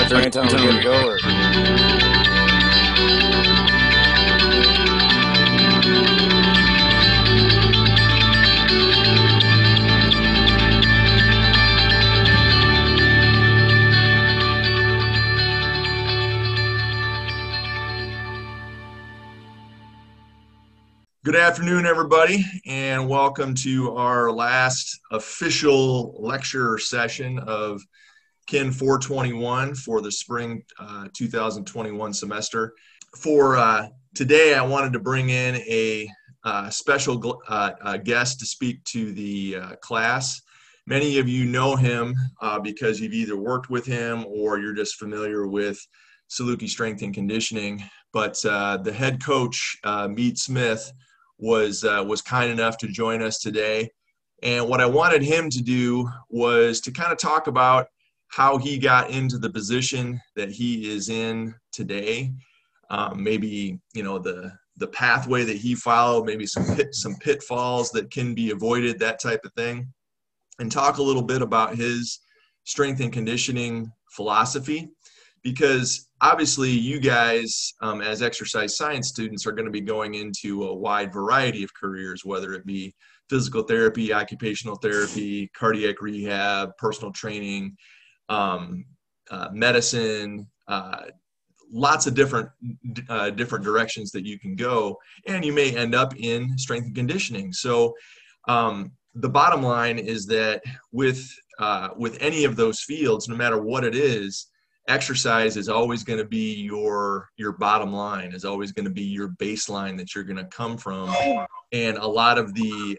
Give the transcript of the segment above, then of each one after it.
Dr. Anton, we're good to go? Or? Good afternoon, everybody, and welcome to our last official lecture session of KIN 421 for the spring 2021 semester. For today, I wanted to bring in a special guest to speak to the class. Many of you know him because you've either worked with him or you're just familiar with Saluki Strength and Conditioning. But the head coach, Meade Smith, was kind enough to join us today. And what I wanted him to do was to kind of talk about how he got into the position that he is in today. Maybe, you know, the pathway that he followed, maybe some pitfalls that can be avoided, that type of thing. And talk a little bit about his strength and conditioning philosophy. Because obviously you guys, as exercise science students, are going to be going into a wide variety of careers, whether it be physical therapy, occupational therapy, cardiac rehab, personal training, medicine, lots of different directions that you can go, and you may end up in strength and conditioning. So the bottom line is that with any of those fields, no matter what it is, exercise is always going to be your bottom line, is always going to be your baseline that you're going to come from. And a lot of the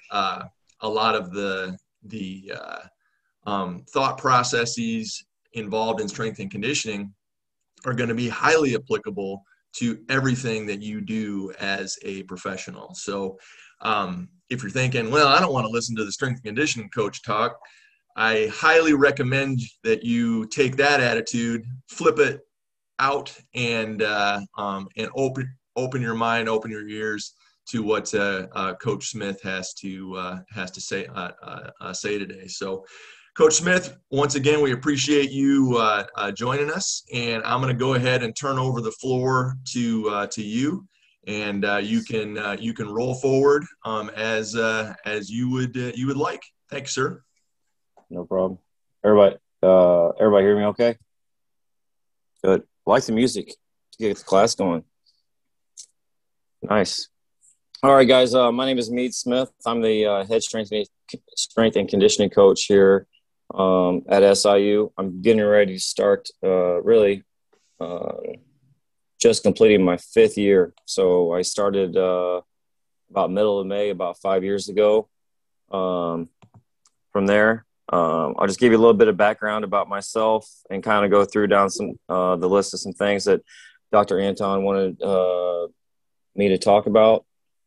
thought processes involved in strength and conditioning are going to be highly applicable to everything that you do as a professional. So if you're thinking, well, I don't want to listen to the strength and conditioning coach talk, I highly recommend that you take that attitude, flip it out, and open your mind, open your ears to what Coach Smith has to say today. So, Coach Smith, once again, we appreciate you joining us, and I'm going to go ahead and turn over the floor to you, and you can roll forward as you would like. Thanks, sir. No problem. Everybody hear me okay? Good. I like the music to get the class going. Nice. All right, guys. My name is Meade Smith. I'm the head strength and conditioning coach here at SIU. I'm getting ready to start just completing my 5th year. So I started about middle of May, about 5 years ago. From there, I'll just give you a little bit of background about myself and kind of go through down some the list of some things that Dr. Anton wanted me to talk about.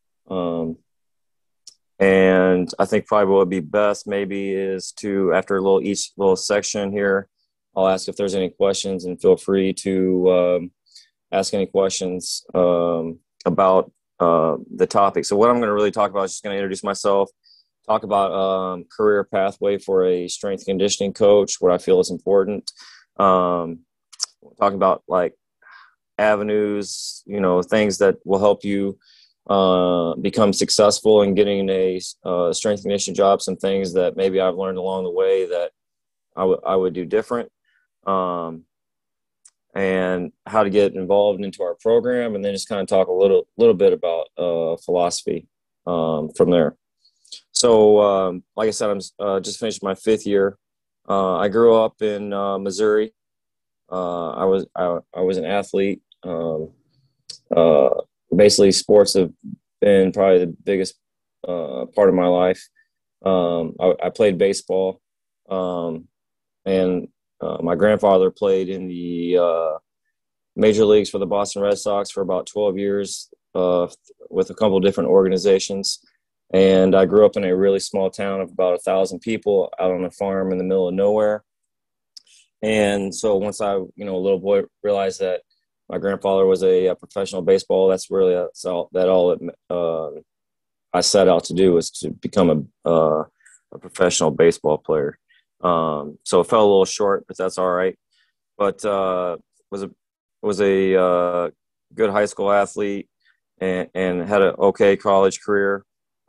And I think probably what would be best maybe is to, after each little section here, I'll ask if there's any questions, and feel free to ask any questions about the topic. So what I'm going to really talk about is just going to introduce myself, talk about career pathway for a strength conditioning coach, what I feel is important. Talk about like avenues, things that will help you become successful in getting a strength conditioning job, some things that maybe I've learned along the way that I would do different, and how to get involved into our program, and then just kind of talk a little bit about philosophy from there. So, like I said, I'm just finished my 5th year. I grew up in Missouri. I was an athlete. Basically, sports have been probably the biggest part of my life. I played baseball, and my grandfather played in the major leagues for the Boston Red Sox for about 12 years with a couple of different organizations. And I grew up in a really small town of about 1,000 people out on a farm in the middle of nowhere. And so once I, a little boy, realized that my grandfather was a professional baseball, that's really I set out to do, was to become a professional baseball player. So it fell a little short, but that's all right. but was a good high school athlete and had an okay college career.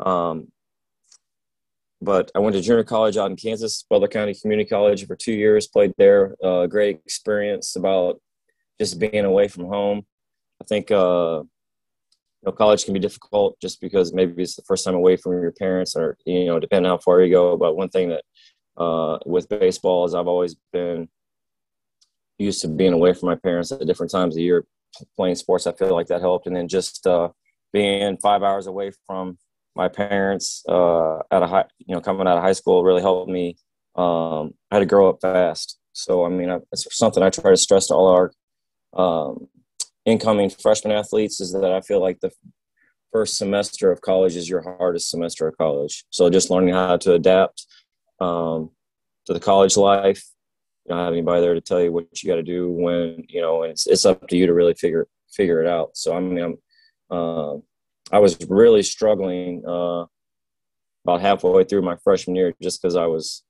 But I went to junior college out in Kansas, Butler County Community College for 2 years, played there. Great experience about just being away from home. I think college can be difficult just because maybe it's the first time away from your parents, or depending how far you go. But one thing that with baseball is I've always been used to being away from my parents at different times of the year playing sports. I feel like that helped. And then just being 5 hours away from my parents coming out of high school really helped me. I had to grow up fast. So, I mean, it's something I try to stress to all our incoming freshman athletes is that I feel like the first semester of college is your hardest semester of college. So just learning how to adapt to the college life. You don't have anybody there to tell you what you got to do when, it's up to you to really figure it out. So, I mean, I was really struggling about halfway through my freshman year just because I was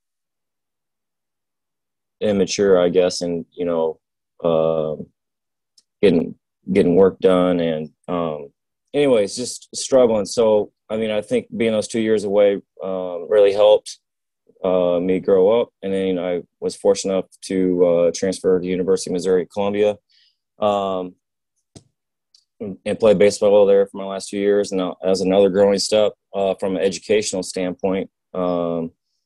immature, I guess, and, getting work done. And anyways, just struggling. So, I mean, I think being those 2 years away really helped me grow up. And then I was fortunate enough to transfer to the University of Missouri at Columbia and played baseball there for my last 2 years. And as another growing step from an educational standpoint, at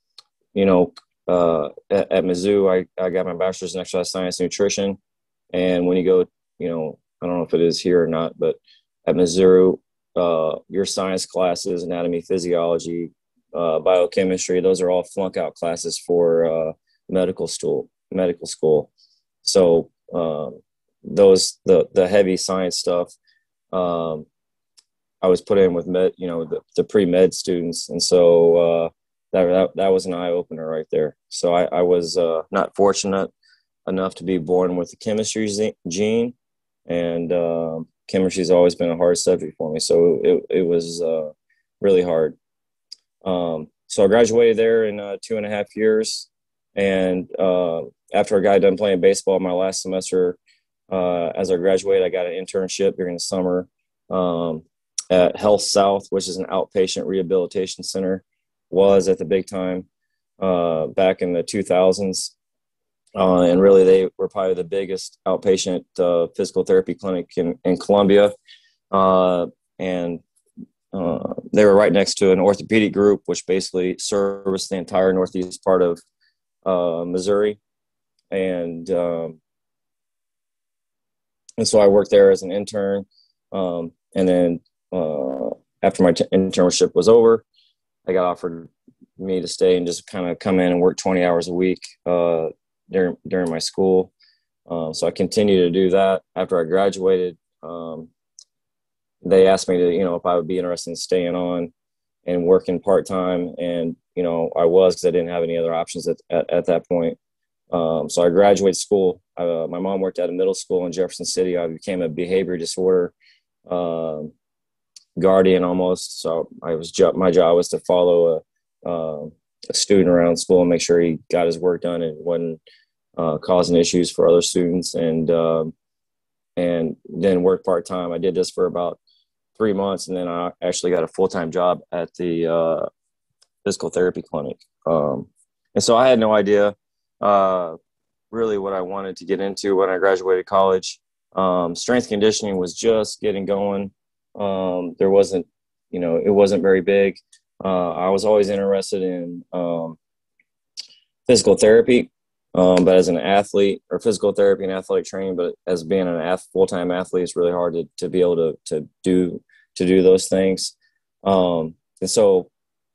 Mizzou, I got my bachelor's in exercise science and nutrition. And when you go, I don't know if it is here or not, but at Mizzou, your science classes, anatomy, physiology, biochemistry, those are all flunk out classes for medical school. So the heavy science stuff, I was put in with the pre-med students. And so that was an eye opener right there. So I was not fortunate enough to be born with the chemistry gene, and chemistry's always been a hard subject for me. So it was really hard. So I graduated there in 2.5 years. And after I got done playing baseball my last semester, as I graduated, I got an internship during the summer at Health South, which is an outpatient rehabilitation center, was at the big time back in the 2000s. And really, they were probably the biggest outpatient physical therapy clinic in Columbia. And they were right next to an orthopedic group, which basically serviced the entire northeast part of Missouri. And so I worked there as an intern. And then after my internship was over, I got offered me to stay and just kind of come in and work 20 hours a week during my school. So I continued to do that. After I graduated, they asked me to, if I would be interested in staying on and working part-time. And, I was, because I didn't have any other options at that point. So I graduated school. My mom worked at a middle school in Jefferson City. I became a behavior disorder guardian almost. So my job was to follow a student around school and make sure he got his work done and wasn't causing issues for other students, and then work part-time. I did this for about 3 months, and then I actually got a full-time job at the physical therapy clinic. And so I had no idea really what I wanted to get into when I graduated college. Strength conditioning was just getting going. There wasn't, it wasn't very big. I was always interested in physical therapy, but as an athlete, or physical therapy and athletic training, but as being an full-time athlete, it's really hard to be able to do those things. And so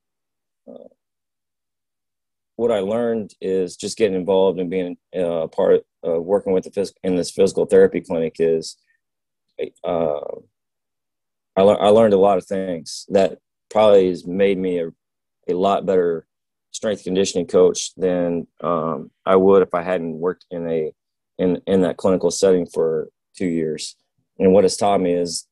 what I learned is just getting involved and being a part of working with in this physical therapy clinic is I learned a lot of things that probably has made me a lot better strength conditioning coach than I would if I hadn't worked in that clinical setting for 2 years. And what it's taught me is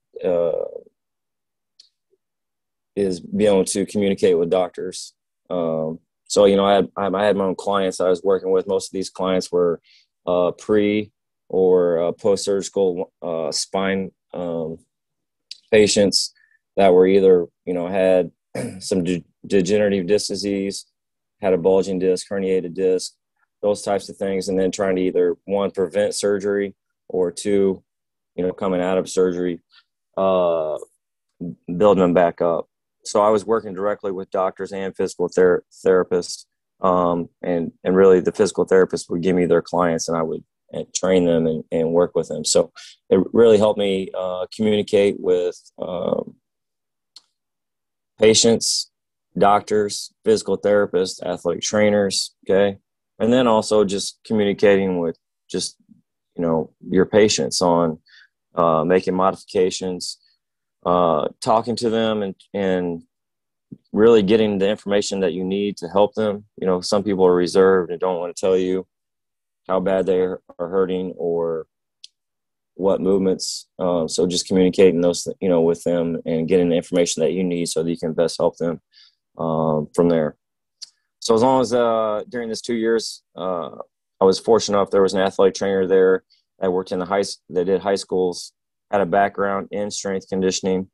being able to communicate with doctors. So I had my own clients I was working with. Most of these clients were pre or post-surgical spine patients that were either, had some degenerative disc disease, had a bulging disc, herniated disc, those types of things. And then trying to either, one, prevent surgery, or two, coming out of surgery, building them back up. So I was working directly with doctors and physical therapists. And really the physical therapist would give me their clients, and I would train them and work with them. So it really helped me communicate with patients, doctors, physical therapists, athletic trainers. Okay. And then also just communicating with just, your patients on making modifications, talking to them and really getting the information that you need to help them. Some people are reserved and don't want to tell you how bad they are hurting or what movements. So just communicating those, with them and getting the information that you need so that you can best help them from there. So as long as during this 2 years, I was fortunate enough, there was an athletic trainer there that worked in that did high schools, had a background in strength conditioning,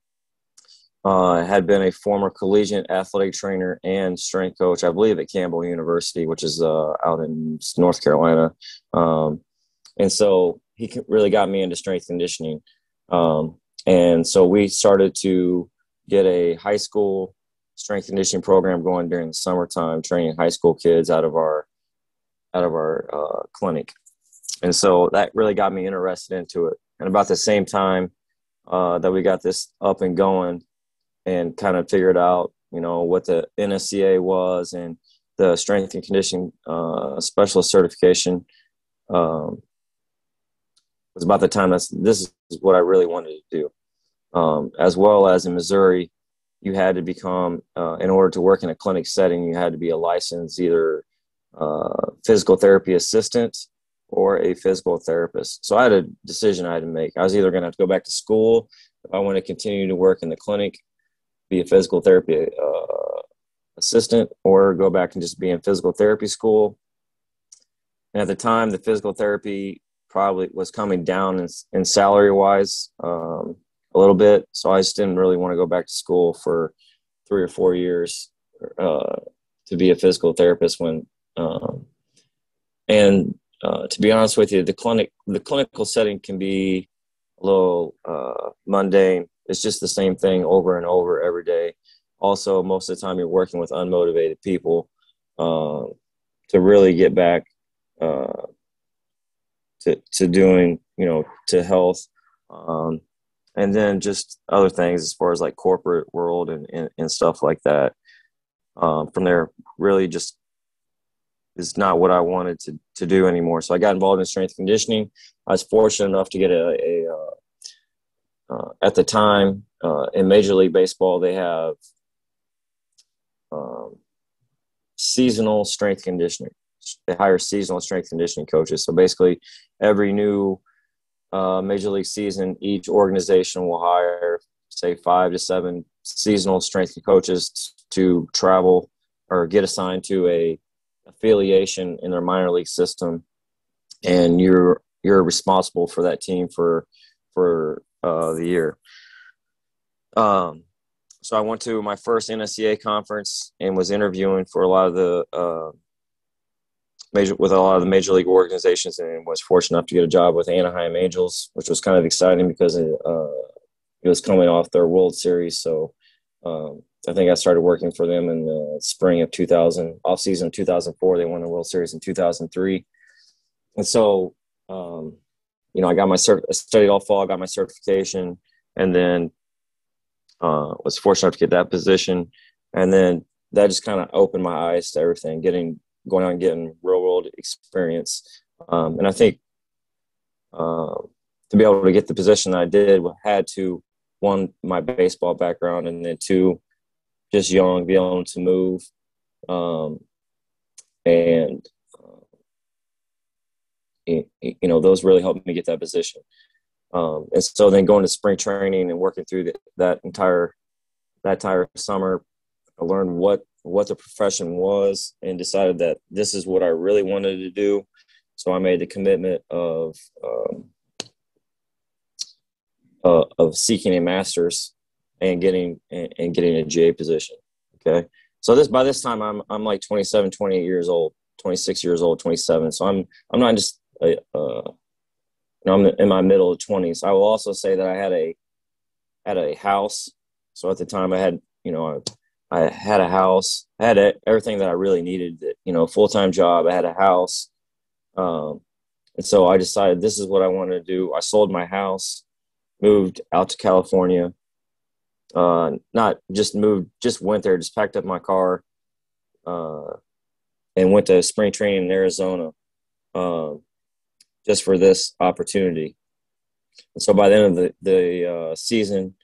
had been a former collegiate athletic trainer and strength coach, I believe, at Campbell University, which is out in North Carolina. And so he really got me into strength conditioning. And so we started to get a high school strength conditioning program going during the summertime, training high school kids out of our clinic. And so that really got me interested into it. And about the same time that we got this up and going and kind of figured out, what the NSCA was and the strength and conditioning specialist certification, was about the time this is what I really wanted to do. As well as in Missouri, you had to become, in order to work in a clinic setting, you had to be a licensed either physical therapy assistant or a physical therapist. So I had a decision I had to make. I was either going to have to go back to school if I want to continue to work in the clinic, be a physical therapy assistant, or go back and just be in physical therapy school. And at the time, the physical therapy probably was coming down in salary wise a little bit. So I just didn't really want to go back to school for 3 or 4 years to be a physical therapist to be honest with you, the clinical setting can be a little mundane. It's just the same thing over and over every day. Also, most of the time you're working with unmotivated people to really get back to doing, to health. And then just other things as far as like corporate world and stuff like that. From there, really just is not what I wanted to do anymore. So I got involved in strength conditioning. I was fortunate enough to get at the time in Major League Baseball, they have seasonal strength conditioning. They hire seasonal strength conditioning coaches. So basically every new Major League season, each organization will hire, say, 5 to 7 seasonal strength coaches to travel or get assigned to a affiliation in their minor league system, and you're responsible for that team for the year. So I went to my first NSCA conference and was interviewing for a lot of the major league organizations, and was fortunate enough to get a job with Anaheim Angels, which was kind of exciting because it was coming off their World Series. So I think I started working for them in the spring of 2000, off season 2004. They won the World Series in 2003. And so, I got I studied all fall, got my certification, and then was fortunate enough to get that position. And then that just kind of opened my eyes to everything, getting real world experience. And I think to be able to get the position that I did, had to, one, my baseball background, and then two, just young, be able to move. Those really helped me get that position. And so then going to spring training and working through that entire summer, I learned what the profession was and decided that this is what I really wanted to do. So I made the commitment of seeking a master's and getting a GA position. Okay. So by this time I'm like 27, 28 years old, 26 years old, 27. So I'm not just I'm in my middle of 20s. I will also say that I had a house. So at the time I had, I had a house. I had everything that I really needed, full-time job. I had a house. And so I decided this is what I wanted to do. I sold my house, moved out to California. Not just moved, just went there, just packed up my car, and went to spring training in Arizona, just for this opportunity. And so by the end of the season,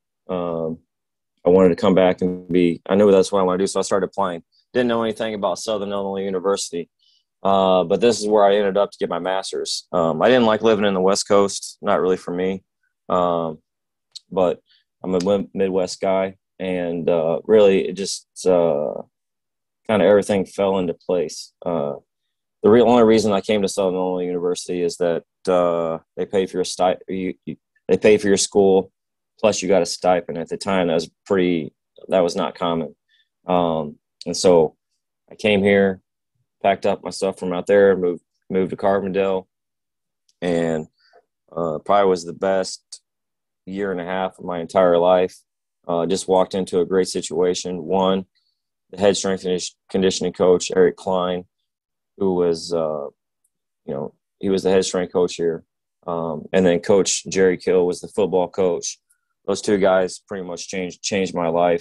I wanted to come back and I knew that's what I wanted to do. So I started applying. Didn't know anything about Southern Illinois University. But this is where I ended up to get my master's. I didn't like living in the West Coast, not really for me. But I'm a Midwest guy, and really it just kind of everything fell into place. The only reason I came to Southern Illinois University is that they pay for your they pay for your school, plus you got a stipend. At the time, that was not common. And so I came here, packed up my stuff from out there, moved to Carbondale, and probably was the best year and a half of my entire life. Just walked into a great situation. One, the head strength and conditioning coach, Eric Klein, who was, he was the head strength coach here. And then Coach Jerry Kill was the football coach. Those two guys pretty much changed my life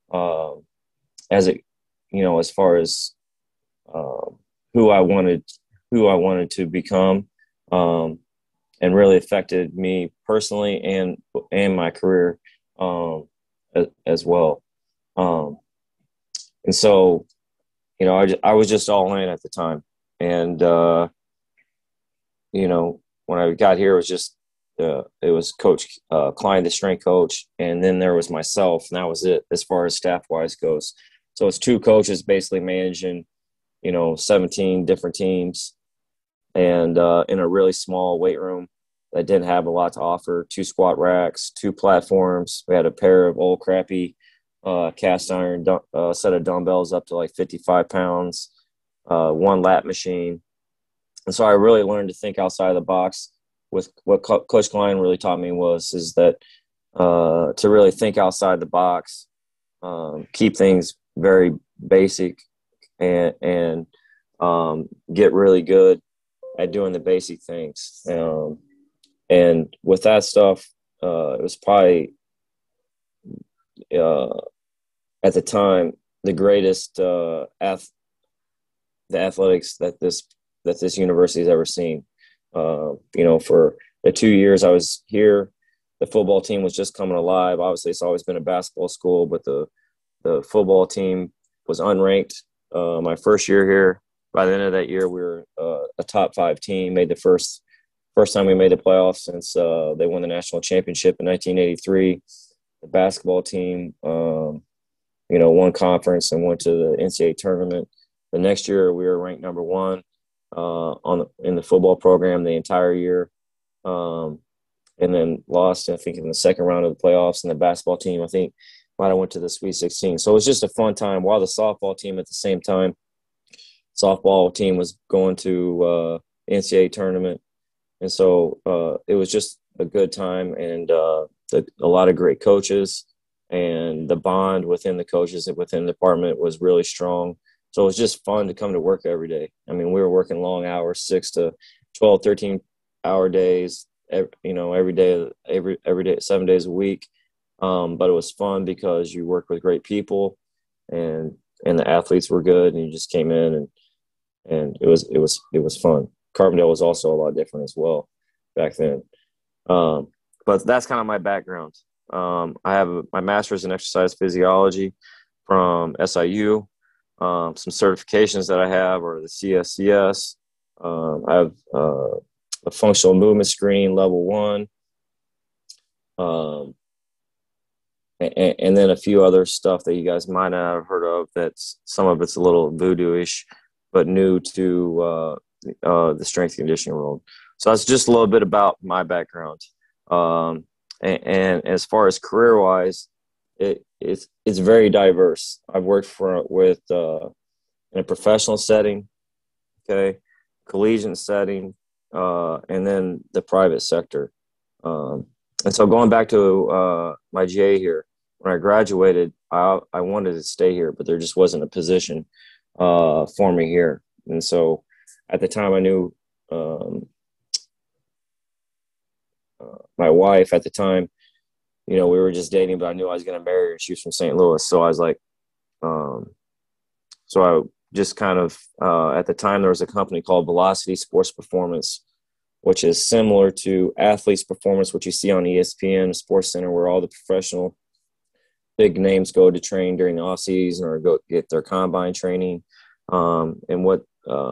as far as who I wanted to become, and really affected me personally and my career as well. And so, I was just all in at the time. And, when I got here, it was Coach Klein, the strength coach. And then there was myself, and that was it as far as staff-wise goes. So it's two coaches basically managing, 17 different teams, and in a really small weight room that didn't have a lot to offer. 2 squat racks, 2 platforms. We had a pair of old crappy cast iron set of dumbbells up to like 55 pounds, 1 lat machine. And so I really learned to think outside the box. With what Coach Klein really taught me is that to really think outside the box, keep things very basic, and get really good at doing the basic things. And with that stuff, it was probably at the time the greatest the athletics that this university has ever seen. For the 2 years I was here, the football team was just coming alive. Obviously, it's always been a basketball school, but the football team was unranked my first year here. By the end of that year, we were a top 5 team. Made the first time we made the playoffs since they won the national championship in 1983. The basketball team, won conference and went to the NCAA tournament. The next year, we were ranked number 1 in the football program the entire year, and then lost, I think, in the second round of the playoffs. And the basketball team, I think, might have went to the Sweet 16. So it was just a fun time. While the softball team at the same time, softball team was going to NCAA tournament. And so it was just a good time, and a lot of great coaches, and the bond within the coaches and within the department was really strong. So it was just fun to come to work every day. I mean, we were working long hours, 6 to 12, 13-hour days, every day, 7 days a week. But it was fun because you worked with great people, and the athletes were good, and you just came in and it was fun. Carbondale was also a lot different as well back then. But that's kind of my background. I have my master's in exercise physiology from SIU. Some certifications that I have are the CSCS. I have a functional movement screen level 1. And then a few other stuff that you guys might not have heard of. That's some of it's a little voodoo-ish, but new to the strength conditioning world. So that's just a little bit about my background. And as far as career wise, it's very diverse. I've worked with in a professional setting, okay, collegiate setting, and then the private sector. And so going back to my GA here, when I graduated, I wanted to stay here, but there just wasn't a position for me here. And so at the time I knew my wife at the time, we were just dating, but I knew I was going to marry her. She was from St. Louis. So I was like, so I just kind of, at the time there was a company called Velocity Sports Performance, which is similar to Athletes Performance, which you see on ESPN, Sports Center, where all the professional big names go to train during the off season or go get their combine training. And what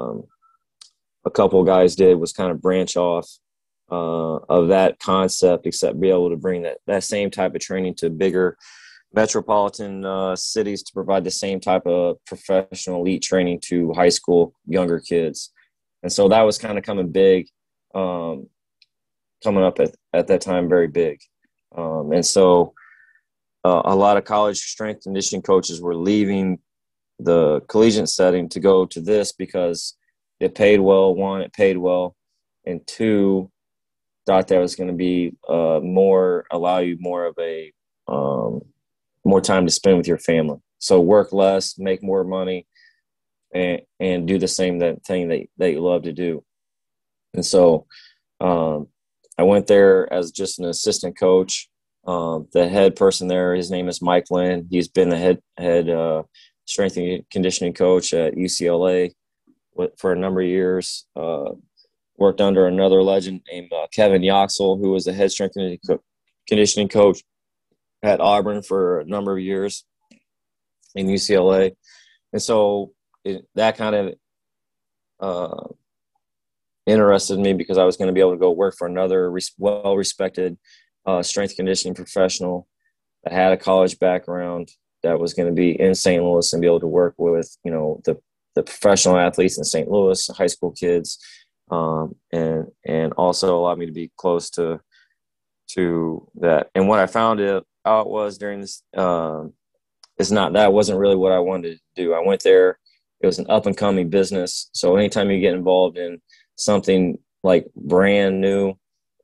a couple of guys did was kind of branch off of that concept, except be able to bring that same type of training to bigger metropolitan cities to provide the same type of professional elite training to high school younger kids. And so that was kind of coming big, coming up at that time, very big. And so a lot of college strength conditioning coaches were leaving the collegiate setting to go to this because it paid well. One, it paid well. And two, thought that was going to be allow you more of a more time to spend with your family. So work less, make more money, and do the same thing that you love to do. And so I went there as just an assistant coach. The head person there, his name is Mike Lynn. He's been the head strength and conditioning coach at UCLA for a number of years. Worked under another legend named Kevin Yoxel, who was the head strength and conditioning coach at Auburn for a number of years in UCLA. And so that kind of interested me because I was going to be able to go work for another well-respected strength conditioning professional that had a college background that was going to be in St. Louis and be able to work with, the professional athletes in St. Louis, high school kids, and also allowed me to be close to that. And what I found out was during this, that wasn't really what I wanted to do. I went there. It was an up and coming business. So anytime you get involved in something like brand new,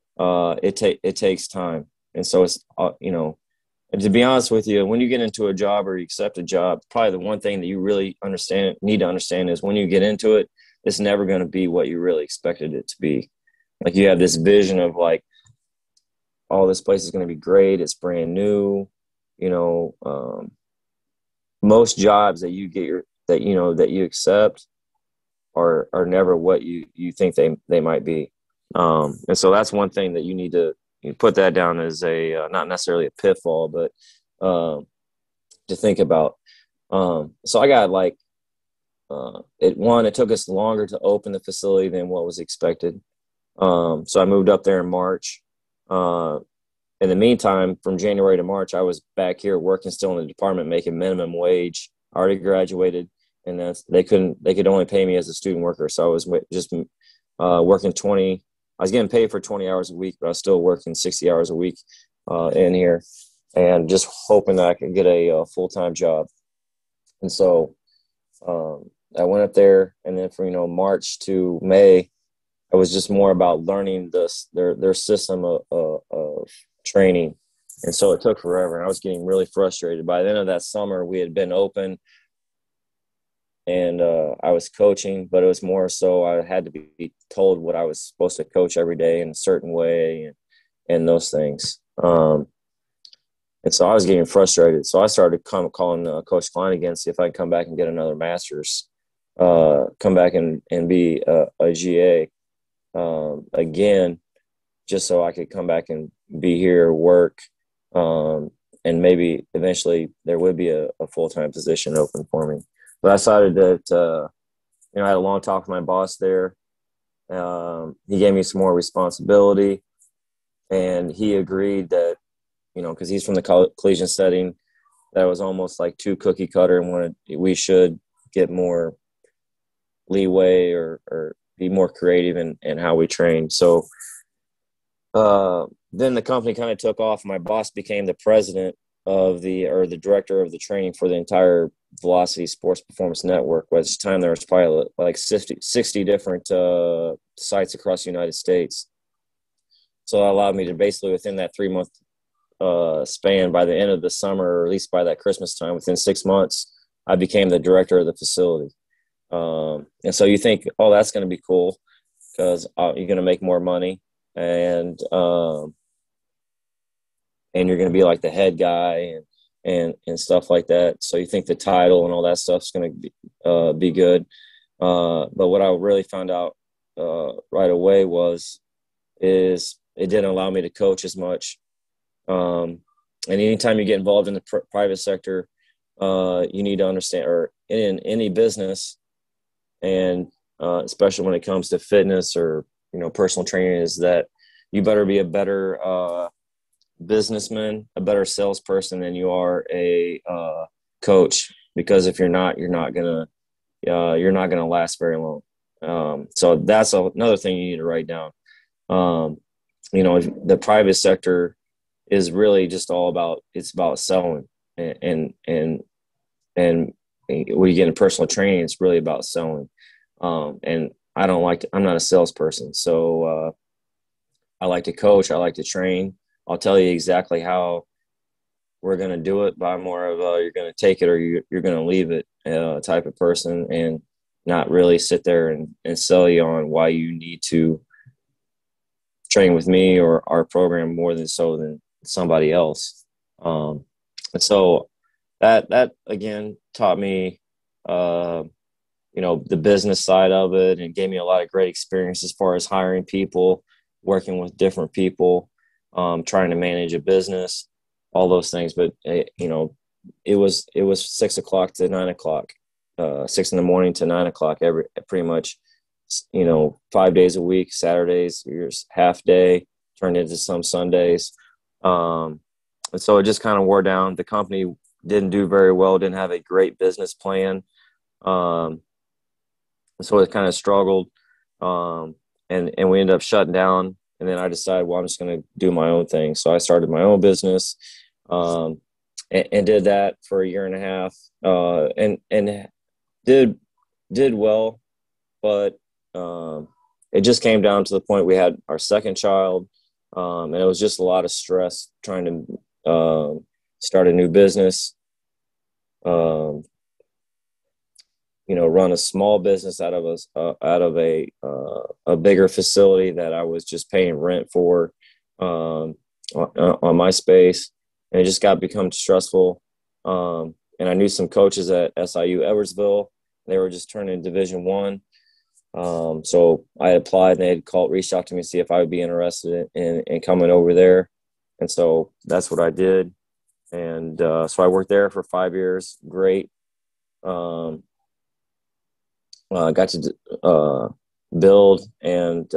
it takes time. And so it's, and to be honest with you, when you get into a job or you accept a job, probably the one thing that you really need to understand is when you get into it, it's never going to be what you really expected it to be. Like you have this vision of like, oh, this place is going to be great. It's brand new. Most jobs that you get that you accept are never what you think they might be. And so that's one thing that you need to put that down as a, not necessarily a pitfall, but to think about. So I got like, it took us longer to open the facility than what was expected. So I moved up there in March. In the meantime, from January to March, I was back here working still in the department, making minimum wage. I already graduated, and they could only pay me as a student worker. So I was just working 20. I was getting paid for 20 hours a week, but I was still working 60 hours a week in here, and just hoping that I could get a full-time job. And so I went up there, and then from March to May, it was just more about learning their system of training. And so it took forever, and I was getting really frustrated. By the end of that summer, we had been open, and I was coaching, but it was more so I had to be told what I was supposed to coach every day in a certain way and those things. And so I was getting frustrated. So I started calling Coach Klein again, see if I could come back and get another master's, come back and be a GA again, just so I could come back and be here, work, and maybe eventually there would be a full-time position open for me. But I decided that, I had a long talk with my boss there. He gave me some more responsibility, and he agreed that, because he's from the collegiate setting, that was almost like too cookie cutter, and we should get more leeway or be more creative in how we train. So then the company kind of took off. My boss became the president of the director of the training for the entire Velocity Sports Performance Network. By this time, there was probably like 60 different sites across the United States. So that allowed me to basically, within that 3-month span, by the end of the summer, or at least by that Christmas time, within 6 months, I became the director of the facility. And so you think, oh, that's going to be cool because you're going to make more money, and you're going to be like the head guy and stuff like that. So you think the title and all that stuff's going to be good. But what I really found out right away is it didn't allow me to coach as much. And anytime you get involved in the private sector, you need to understand, or in any business, and especially when it comes to fitness or, personal training, is that you better be a better businessman, a better salesperson than you are a coach. Because if you're not, you're not gonna last very long. So that's another thing you need to write down. The private sector is really just all about, it's about selling, and when you get in personal training, it's really about selling. And I'm not a salesperson. So I like to coach. I like to train. I'll tell you exactly how we're going to do it, but I'm more of you're going to take it or you're going to leave it type of person, and not really sit there and sell you on why you need to train with me or our program more than somebody else. And so that again taught me, the business side of it, and gave me a lot of great experience as far as hiring people, working with different people, trying to manage a business, all those things. But it was 6 o'clock to 9 o'clock, 6 in the morning to 9 o'clock, pretty much, 5 days a week. Saturdays, your half day turned into some Sundays. And so it just kind of wore down. The company didn't do very well, didn't have a great business plan. So it kind of struggled. And we ended up shutting down. And then I decided, well, I'm just going to do my own thing. So I started my own business, and did that for a year and a half, and did well. But it just came down to the point we had our second child, and it was just a lot of stress trying to start a new business, run a small business out of a bigger facility that I was just paying rent for on my space, and it just become stressful. And I knew some coaches at SIU Edwardsville. They were just turning Division I. So I applied, and they had reached out to me to see if I would be interested in coming over there. And so that's what I did. And so I worked there for 5 years. Great. Got to build, and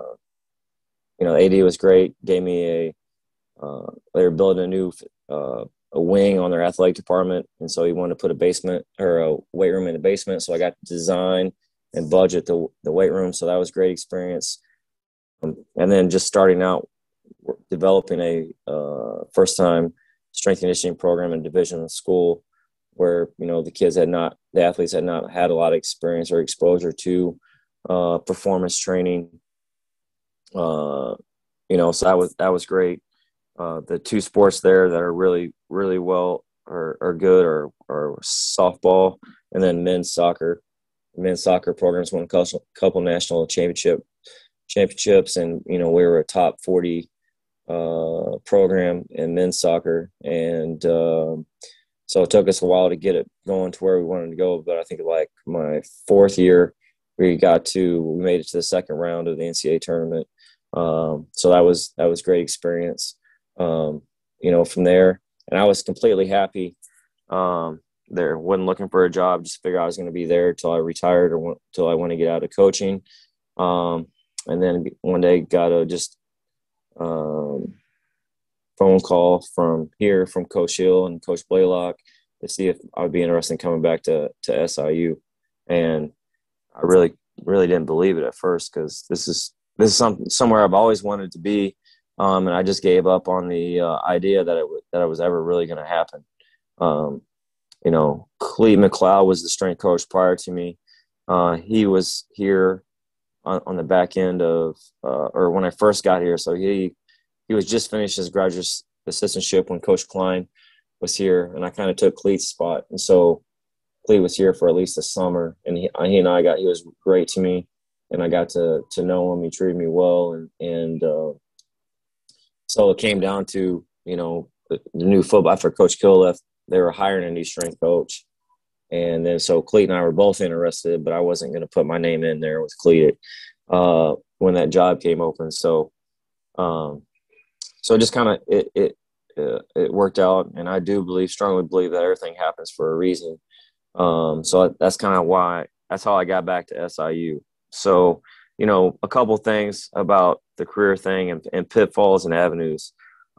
AD was great. Gave me they were building a new a wing on their athletic department, and so he wanted to put a basement or a weight room in the basement. So I got to design and budget the weight room. So that was a great experience. And then just starting out developing a first time strength and conditioning program in a division of school, where the athletes had not had a lot of experience or exposure to performance training. So that was great. The two sports there that are really, really well are good are softball, and then men's soccer. Men's soccer programs won a couple national championships, and we were a top 40 program in men's soccer, and so it took us a while to get it going to where we wanted to go. But I think like my fourth year, we made it to the second round of the NCAA tournament. So that was great experience. From there, and I was completely happy. There, wasn't looking for a job, just figured I was going to be there till I retired or till I want to get out of coaching. And then one day got a phone call from Coach Hill and Coach Blaylock to see if I would be interested in coming back to SIU. And I really really didn't believe it at first, because this is somewhere I've always wanted to be, and I just gave up on the idea that it was ever really going to happen. Um, Clete McLeod was the strength coach prior to me. He was here on the back end of, or when I first got here. So he was just finished his graduate assistantship when Coach Klein was here, and I kind of took Clete's spot. And so Clete was here for at least a summer, and he was great to me, and I got to know him. He treated me well, and so it came down to, the new football after Coach Kill left. They were hiring a new strength coach. And then so Clete and I were both interested, but I wasn't going to put my name in there with Clete when that job came open. So so just kind of it worked out, and I do strongly believe that everything happens for a reason. So that's kind of that's how I got back to SIU. So, a couple things about the career thing and pitfalls and avenues.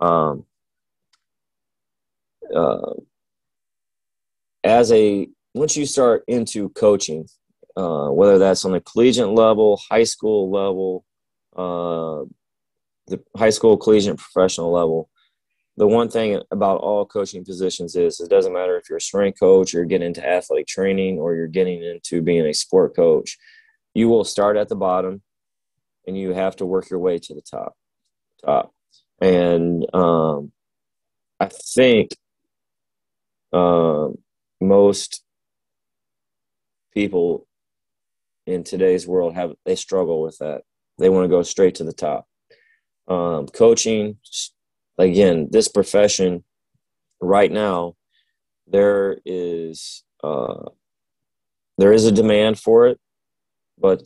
Once you start into coaching, whether that's on the collegiate level, high school level, the high school, collegiate, professional level, the one thing about all coaching positions is it doesn't matter if you're a strength coach, you're getting into athletic training, or you're getting into being a sport coach. You will start at the bottom, and you have to work your way to the top. And I think most people in today's world they struggle with that. They want to go straight to the top. Coaching, again, this profession right now, there is a demand for it, but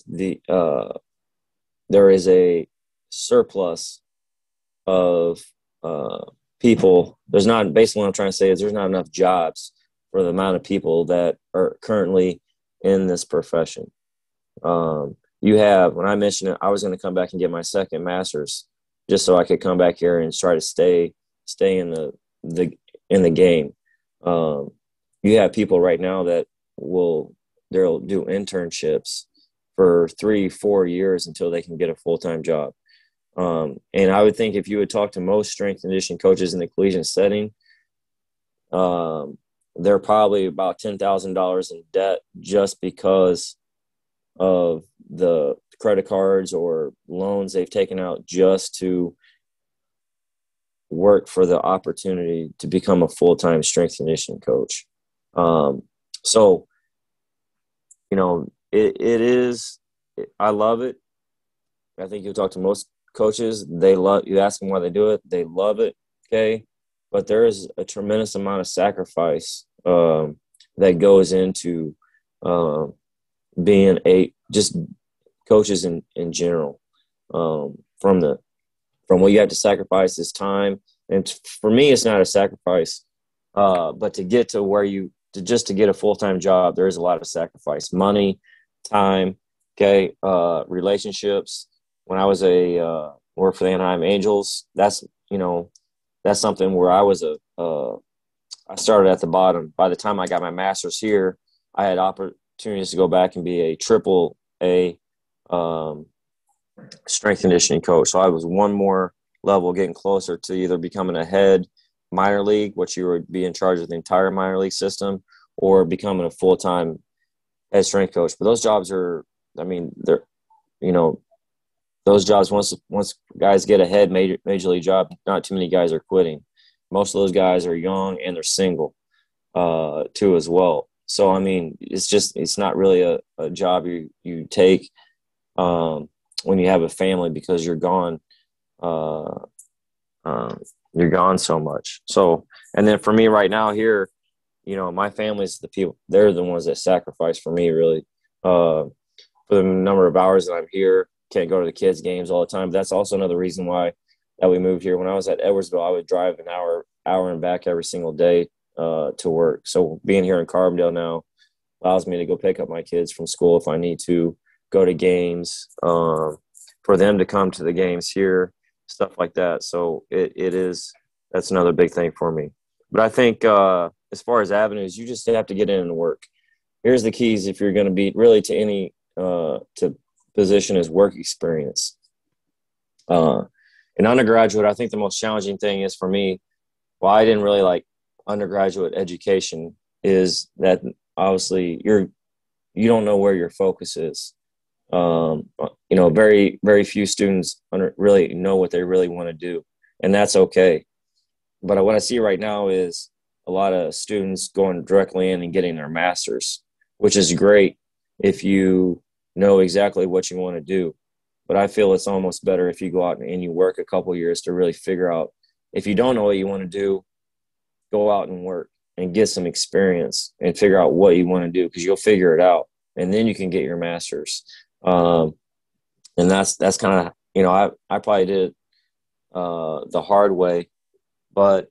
there is a surplus of people. Basically what I'm trying to say is there's not enough jobs for the amount of people that are currently in this profession. When I mentioned it, I was going to come back and get my second master's just so I could come back here and try to stay in the game. You have people right now that they'll do internships for 3-4 years until they can get a full-time job. And I would think if you would talk to most strength and conditioning coaches in the collegiate setting, they're probably about $10,000 in debt just because of the credit cards or loans they've taken out just to work for the opportunity to become a full-time strength and conditioning coach. So, I love it. I think you'll talk to most coaches, you ask them why they do it, they love it. Okay. But there is a tremendous amount of sacrifice that goes into being just coaches in general. From what you have to sacrifice is time. And for me, it's not a sacrifice, but to get to to get a full-time job, there is a lot of sacrifice, money, time, okay, relationships. When I was work for the Anaheim Angels, that's something where I started at the bottom. By the time I got my master's here, I had opportunities to go back and be a triple A strength conditioning coach. So I was one more level getting closer to either becoming a head minor league, which you would be in charge of the entire minor league system, or becoming a full-time head strength coach. But those jobs those jobs, once guys get a head major league job, not too many guys are quitting. Most of those guys are young and they're single too as well. So, it's not really a job you take when you have a family, because you're gone. You're gone so much. So, and then for me right now here, my family's the people. They're the ones that sacrifice for me, really, for the number of hours that I'm here. Can't go to the kids' games all the time. But that's also another reason why that we moved here. When I was at Edwardsville, I would drive an hour and back every single day to work. So being here in Carbondale now allows me to go pick up my kids from school if I need to, go to games, for them to come to the games here, stuff like that. So that's another big thing for me. But I think as far as avenues, you just have to get in and work. Here's the keys if you're going to be really to any to position is work experience. In undergraduate, I think the most challenging thing is for me, well, I didn't really like undergraduate education, is that obviously you don't know where your focus is. Very, very few students really know what they really want to do, and that's okay. But what I see right now is a lot of students going directly in and getting their master's, which is great if you know exactly what you want to do. But I feel it's almost better if you go out and you work a couple years to really figure out. If you don't know what you want to do, go out and work and get some experience and figure out what you want to do, because you'll figure it out, and then you can get your master's. And that's kind of, I probably did it the hard way, but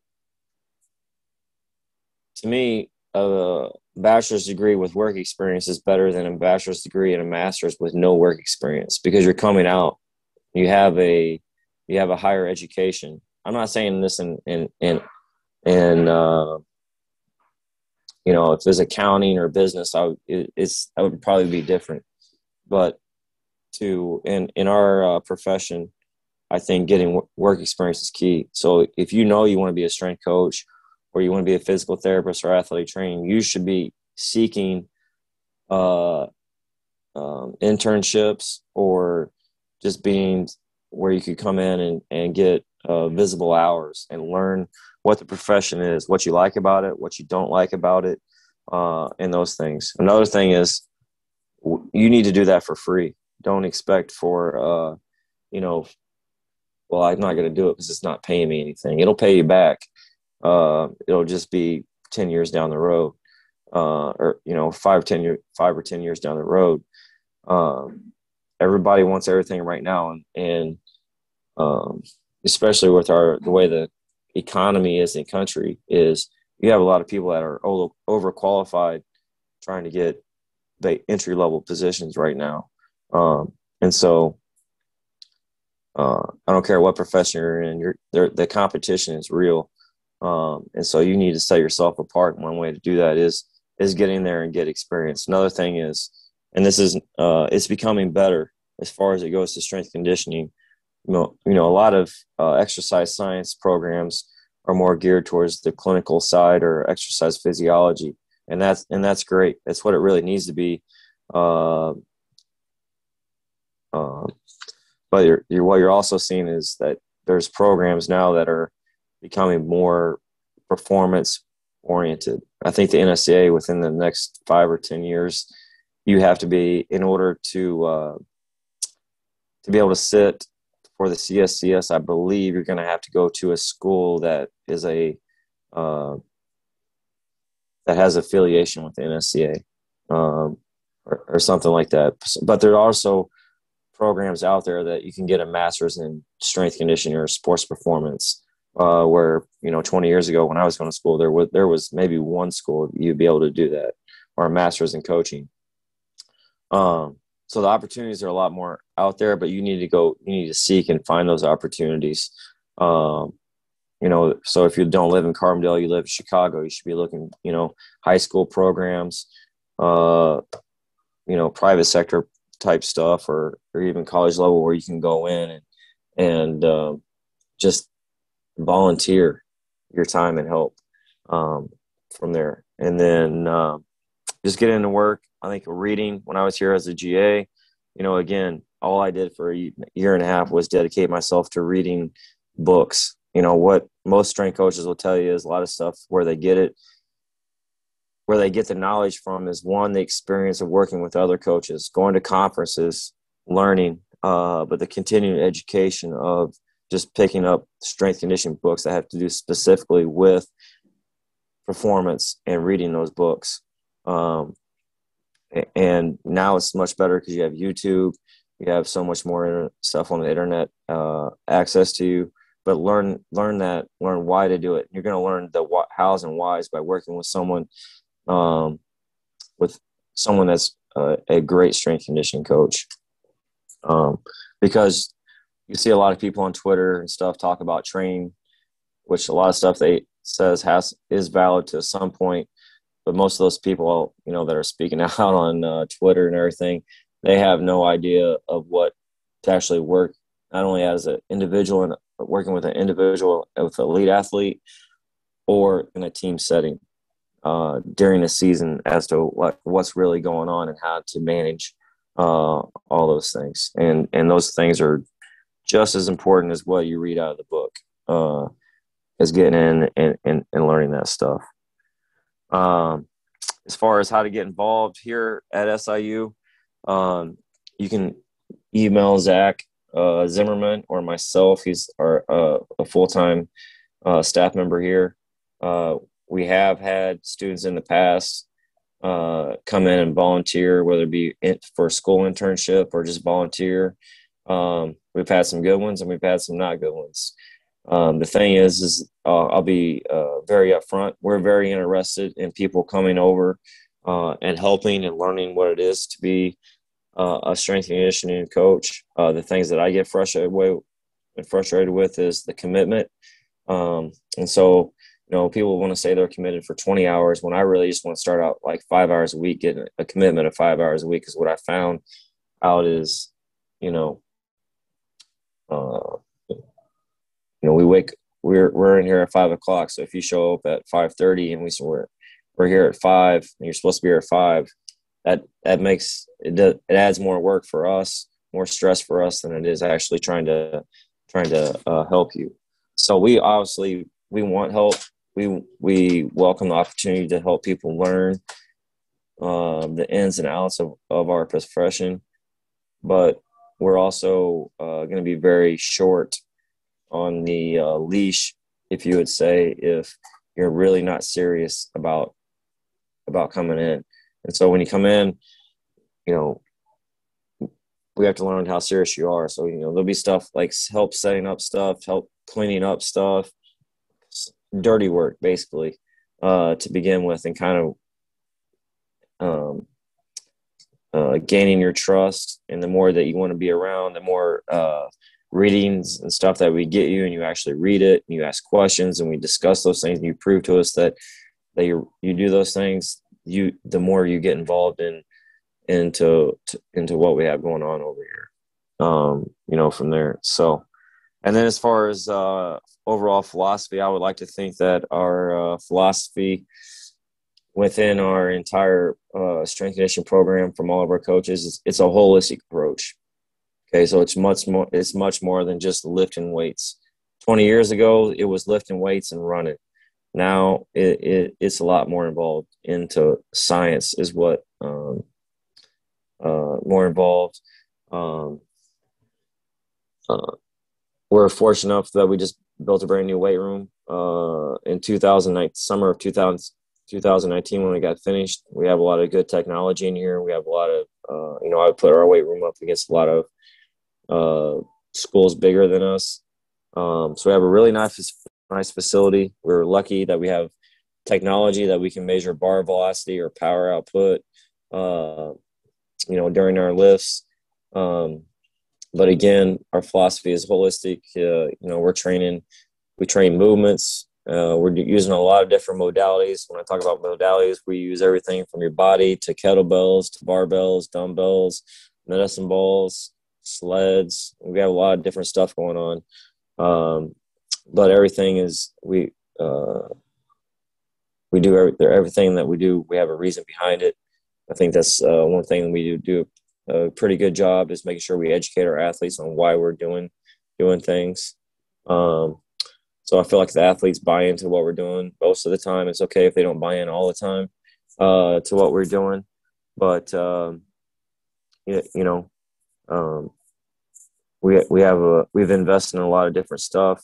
to me, a bachelor's degree with work experience is better than a bachelor's degree and a master's with no work experience, because you're coming out, you have a higher education. I'm not saying this if there's accounting or business, I would probably be different. But in our profession, I think getting work experience is key. So if you know you want to be a strength coach, or you want to be a physical therapist or athletic trainer, you should be seeking internships, or just being where you could come in and get visible hours and learn what the profession is, what you like about it, what you don't like about it, and those things. Another thing is you need to do that for free. Don't expect for, well, I'm not going to do it because it's not paying me anything. It'll pay you back. It'll just be 10 years down the road, or 5 or 10 years down the road. Everybody wants everything right now, and especially with the way the economy is in the country, is you have a lot of people that are overqualified trying to get the entry level positions right now. And so I don't care what profession you're in, the competition is real. And so you need to set yourself apart. And one way to do that is getting there and get experience. Another thing is, and this is, it's becoming better as far as it goes to strength conditioning. A lot of exercise science programs are more geared towards the clinical side or exercise physiology. And that's great. That's what it really needs to be. But what you're also seeing is that there's programs now that are becoming more performance oriented. I think the NSCA within the next 5 or 10 years, you have to be, in order to be able to sit for the CSCS, I believe you're going to have to go to a school that is that has affiliation with the NSCA, or something like that. But there are also programs out there that you can get a master's in strength conditioning or sports performance, where 20 years ago when I was going to school, there was maybe one school you'd be able to do that, or a master's in coaching. So the opportunities are a lot more out there, but you need to seek and find those opportunities. So if you don't live in Carbondale, you live in Chicago, you should be looking, high school programs, private sector type stuff, or even college level, where you can go in and just volunteer your time and help from there. And then just get into work. I think reading, when I was here as a GA, again, all I did for a year and a half was dedicate myself to reading books. What most strength coaches will tell you is a lot of stuff where they get the knowledge from is, one, the experience of working with other coaches, going to conferences, learning, but the continuing education of just picking up strength conditioning books that have to do specifically with performance and reading those books. And now it's much better because you have YouTube, you have so much more stuff on the internet access to you. But learn why to do it. You're going to learn the hows and whys by working with someone that's a great strength conditioning coach. Because you see a lot of people on Twitter and stuff talk about training, which a lot of stuff they says is valid to some point, but most of those people, that are speaking out on Twitter and everything, they have no idea of what to actually work, not only as an individual and working with an individual with an elite athlete or in a team setting during the season as to what's really going on and how to manage all those things. And those things are just as important as what you read out of the book, as getting in and learning that stuff. As far as how to get involved here at SIU, you can email Zach Zimmerman or myself. He's a full-time staff member here. We have had students in the past come in and volunteer, whether it be for a school internship or just volunteer. We've had some good ones and we've had some not good ones. The thing is I'll be very upfront. We're very interested in people coming over and helping and learning what it is to be a strength and conditioning coach. The things that I get frustrated with is the commitment. And so, people want to say they're committed for 20 hours when I really just want to start out like 5 hours a week, getting a commitment of 5 hours a week. Because what I found out is, we're in here at 5 o'clock. So if you show up at 5:30 and we're here at 5 and you're supposed to be here at 5, that makes it adds more work for us, more stress for us than it is actually trying to help you. So we want help. We welcome the opportunity to help people learn the ins and outs of our profession, but we're also going to be very short on the leash, if you would say, if you're really not serious about coming in. And so when you come in, we have to learn how serious you are. So, there'll be stuff like help setting up stuff, help cleaning up stuff, dirty work, basically, to begin with, and kind of gaining your trust. And the more that you want to be around, the more readings and stuff that we get you, and you actually read it, and you ask questions, and we discuss those things, and you prove to us that you do those things, the more you get involved into what we have going on over here, from there. So, and then as far as overall philosophy, I would like to think that our philosophy within our entire strength and conditioning program from all of our coaches, it's a holistic approach. Okay, so it's much more than just lifting weights. 20 years ago, it was lifting weights and running. Now it's a lot more involved into science, is what more involved. We're fortunate enough that we just built a brand new weight room in 2009, summer of 2019 when we got finished. We have a lot of good technology in here. We have a lot of, I would put our weight room up against a lot of schools bigger than us. So we have a really nice facility. We're lucky that we have technology that we can measure bar velocity or power output, during our lifts. But again, our philosophy is holistic. We train movements. We're using a lot of different modalities. When I talk about modalities, we use everything from your body to kettlebells, to barbells, dumbbells, medicine balls, sleds. We have a lot of different stuff going on. But everything is, we do everything that we do. We have a reason behind it. I think that's one thing we do a pretty good job, is making sure we educate our athletes on why we're doing things. So I feel like the athletes buy into what we're doing most of the time. It's okay if they don't buy in all the time to what we're doing, but we've invested in a lot of different stuff.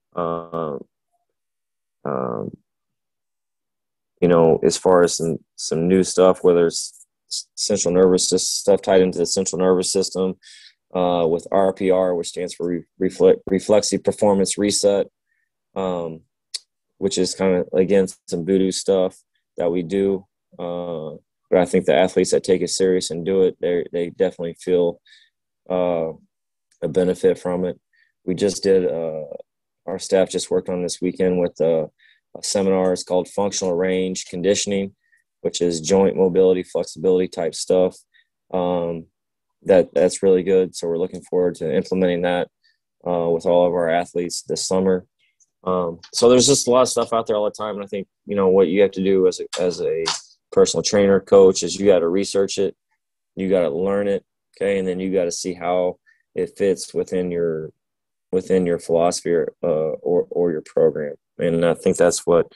As far as some new stuff, whether it's central nervous system stuff tied into the central nervous system, with RPR, which stands for reflexive performance reset, which is kind of, again, some voodoo stuff that we do. But I think the athletes that take it serious and do it, they definitely feel a benefit from it. We just did, our staff just worked on this weekend with a seminar. It's called Functional Range Conditioning, which is joint mobility, flexibility type stuff. that's really good. So we're looking forward to implementing that with all of our athletes this summer. So there's just a lot of stuff out there all the time, and I think what you have to do as a personal trainer coach is you got to research it, you got to learn it, okay, and then you got to see how it fits within your philosophy or your program. And I think that's what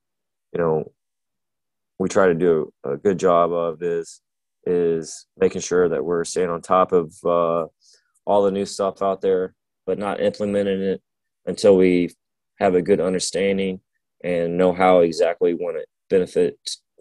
we try to do a good job of is making sure that we're staying on top of all the new stuff out there, but not implementing it until we have a good understanding and know how exactly we want to benefit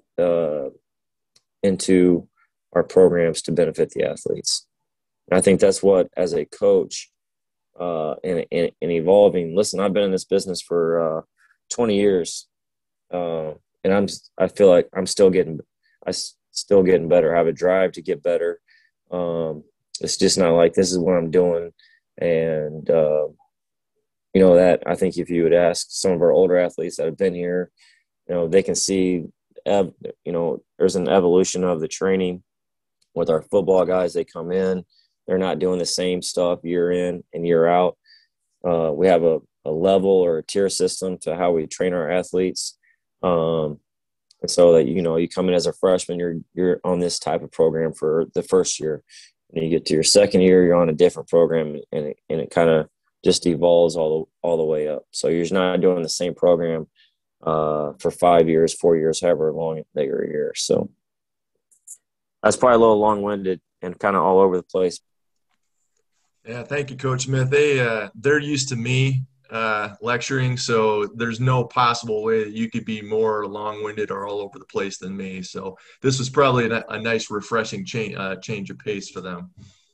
into our programs to benefit the athletes. And I think that's what, as a coach, and evolving. Listen, I've been in this business for 20 years, and I feel like I'm still getting better. I have a drive to get better. It's just not like this is what I'm doing, and that I think if you would ask some of our older athletes that have been here, they can see, there's an evolution of the training with our football guys. They come in, they're not doing the same stuff year in and year out. We have a level or a tier system to how we train our athletes. And so that, you come in as a freshman, you're on this type of program for the first year. And you get to your second year, you're on a different program, and it kind of just evolves all the way up. So you're not doing the same program for 5 years, 4 years, however long that you're here. So that's probably a little long-winded and kind of all over the place. Yeah, thank you, Coach Smith. They're used to me lecturing, so there's no possible way that you could be more long-winded or all over the place than me. So this was probably a nice, refreshing change of pace for them.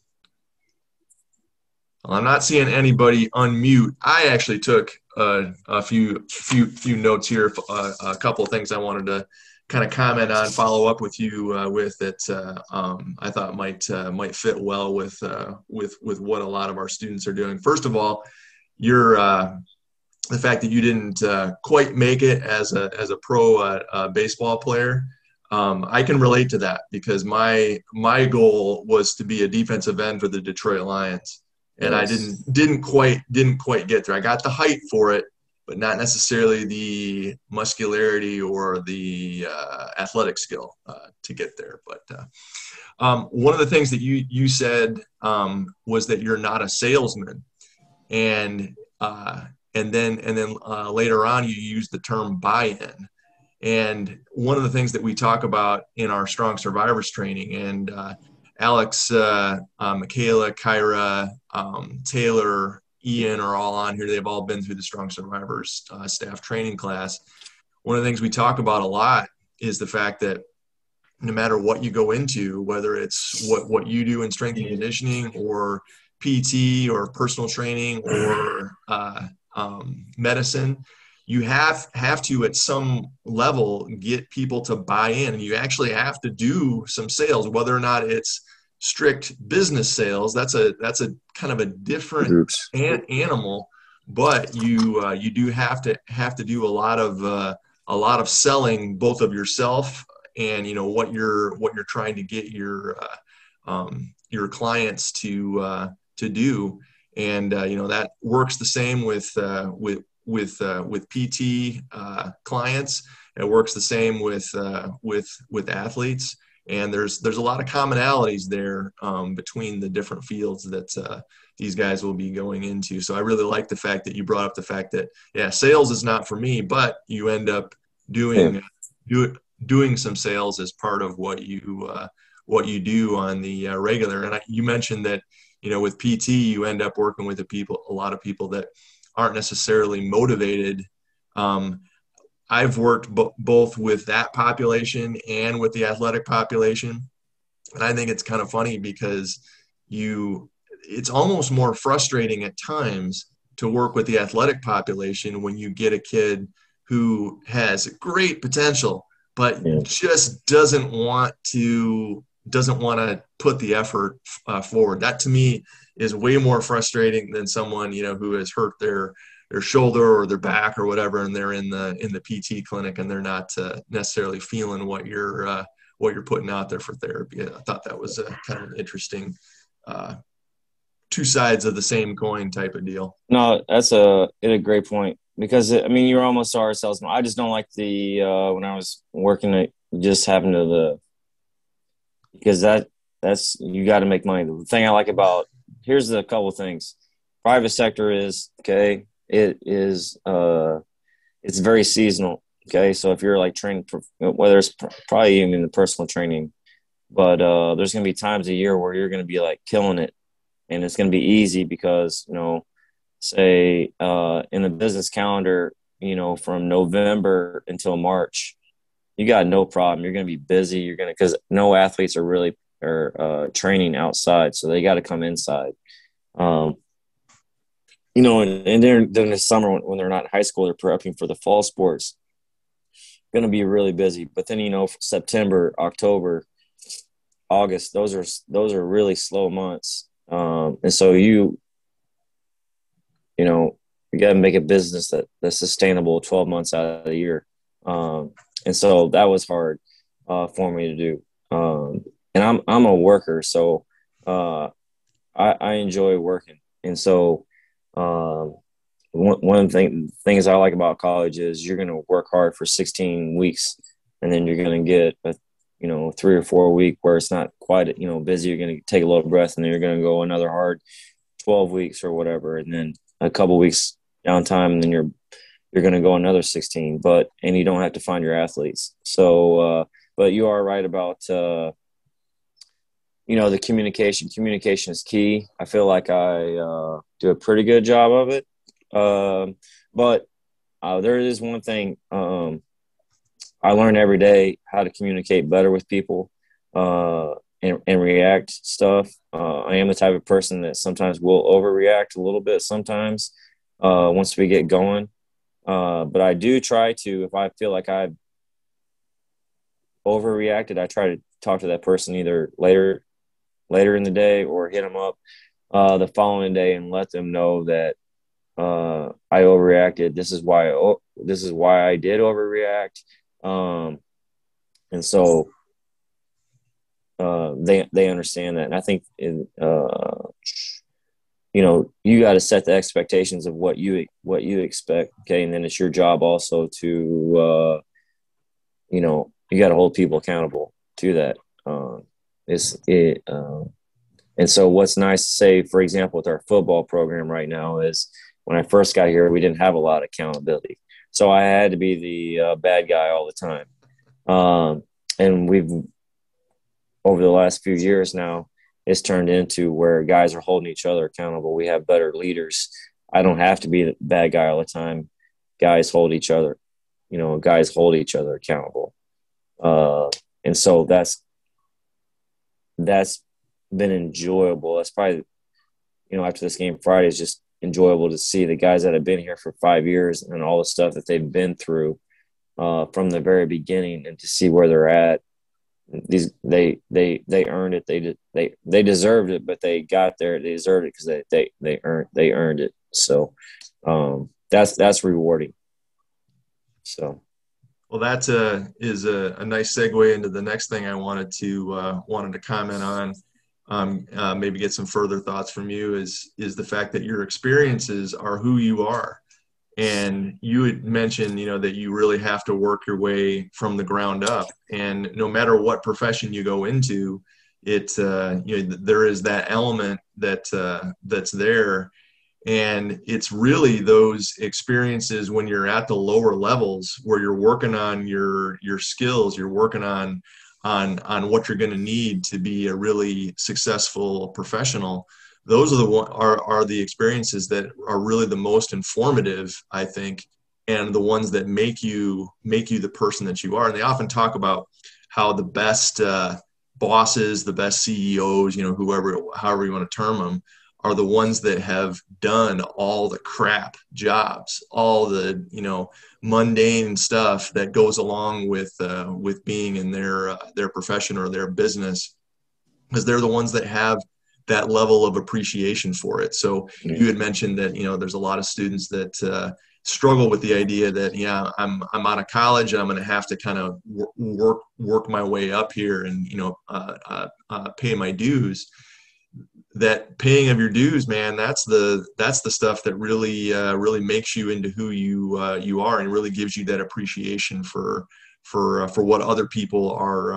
Well, I'm not seeing anybody unmute. I actually took a few notes here, a couple of things I wanted to kind of comment on, follow up with you with that I thought might fit well with what a lot of our students are doing. First of all, the fact that you didn't quite make it as a pro baseball player. I can relate to that because my goal was to be a defensive end for the Detroit Lions, and I didn't quite get there. I got the height for it, but not necessarily the muscularity or the athletic skill to get there. But one of the things that you said was that you're not a salesman, and then later on you used the term buy-in. And one of the things that we talk about in our Strong Survivors training, and Alex, Michaela, Kyra, Taylor, Ian are all on here. They've all been through the Strong Survivors staff training class. One of the things we talk about a lot is the fact that no matter what you go into, whether it's what you do in strength and conditioning or PT or personal training or medicine, you have to at some level get people to buy in, and you actually have to do some sales, whether or not it's strict business sales. That's a kind of a different animal, but you do have to do a lot of selling, both of yourself and what you're trying to get your clients to do, and that works the same with PT clients. It works the same with athletes. And there's a lot of commonalities there between the different fields that these guys will be going into. So I really like the fact that you brought up the fact that, sales is not for me, but you end up doing some sales as part of what you do on the regular. And you mentioned that, with PT, you end up working with a lot of people that aren't necessarily motivated. I've worked both with that population and with the athletic population. And I think it's kind of funny because it's almost more frustrating at times to work with the athletic population when you get a kid who has great potential, but just doesn't want to put the effort forward. That to me is way more frustrating than someone, who has hurt their shoulder or their back or whatever, and they're in the PT clinic and they're not necessarily feeling what you're putting out there for therapy. I thought that was kind of an interesting two sides of the same coin type of deal. No, that's a great point because I mean you're almost our salesman. I just don't like the when I was working at just having to the because that's you got to make money. The thing I like about here's a couple of things. Private sector is okay. It is it's very seasonal. Okay, so if you're like training, whether it's probably even the personal training, but there's gonna be times a year where you're gonna be like killing it, and it's gonna be easy because say in the business calendar, from November until March, you got no problem. You're gonna be busy. You're gonna because no athletes are really training outside, so they got to come inside. Um, and during the summer when they're not in high school, they're prepping for the fall sports. Going to be really busy, but then September, October, August, those are really slow months, and so you got to make a business that's sustainable 12 months out of the year, and so that was hard for me to do, and I'm a worker, so I enjoy working, and so. One things I like about college is you're going to work hard for 16 weeks, and then you're going to get a 3 or 4 week where it's not quite busy. You're going to take a little breath, and then you're going to go another hard 12 weeks or whatever, and then a couple weeks downtime, and then you're going to go another 16. And you don't have to find your athletes. So, but you are right about the communication. Communication is key. I feel like I do a pretty good job of it. But there is one thing I learn every day how to communicate better with people and react stuff. I am the type of person that sometimes will overreact a little bit sometimes once we get going. But I do try to, if I feel like I've overreacted, I try to talk to that person either later in the day or hit them up the following day and let them know that I overreacted. This is why I did overreact. And so they understand that. And I think you got to set the expectations of what you expect. Okay. And then it's your job also to, you got to hold people accountable to that. And so what's nice to say, for example, with our football program right now is when I first got here, we didn't have a lot of accountability. So I had to be the bad guy all the time. And we've, over the last few years now, it's turned into where guys are holding each other accountable. We have better leaders. I don't have to be the bad guy all the time. Guys hold each other accountable. And so that's been enjoyable. That's probably, after this game Friday, is just enjoyable to see the guys that have been here for 5 years and all the stuff that they've been through from the very beginning, and to see where they're at. They earned it. They deserved it, but they got there. They deserved it because they earned it. So that's rewarding. So. Well, that is a nice segue into the next thing I wanted to comment on. Maybe get some further thoughts from you is the fact that your experiences are who you are, and you had mentioned that you really have to work your way from the ground up, and no matter what profession you go into, there is that element that's there. And it's really those experiences when you're at the lower levels where you're working on your skills, you're working on what you're going to need to be a really successful professional. Those are the experiences that are really the most informative, I think, and the ones that make you the person that you are. And they often talk about how the best bosses, the best CEOs, however you want to term them, are the ones that have done all the crap jobs, all the, mundane stuff that goes along with being in their profession or their business, because they're the ones that have that level of appreciation for it. So you had mentioned that, there's a lot of students that struggle with the idea that, I'm out of college and I'm going to have to kind of work my way up here and, pay my dues. that paying of your dues, man, that's the stuff that really really makes you into who you are, and really gives you that appreciation for what other people